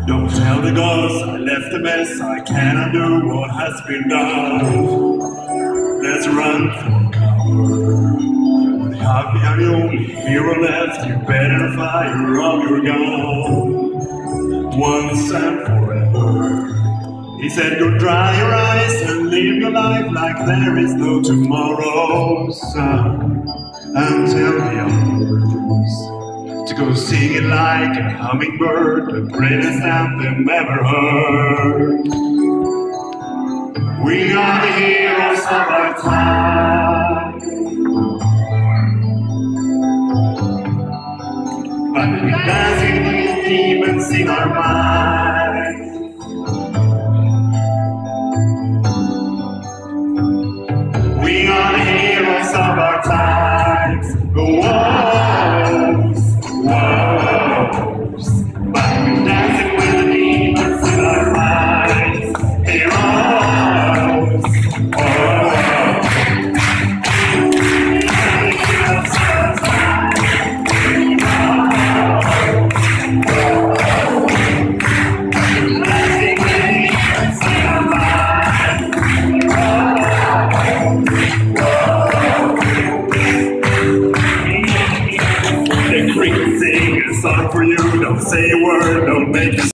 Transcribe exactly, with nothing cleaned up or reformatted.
Don't tell the gods I left a mess, I can't undo what has been done. Let's run for cover. When the happy are the only hero left, you better fire up your gun. Once and forever. He said, go dry your eyes and live your life like there is no tomorrow, son. And tell the others to go sing it like a hummingbird, the greatest anthem ever heard. We are the heroes of our time, but we're dancing with demons in our minds. We are the heroes of our times. Whoa, whoa. But we're dancing with the demons in our minds. Heroes, whoa. Sing a song for you, don't say a word, don't make it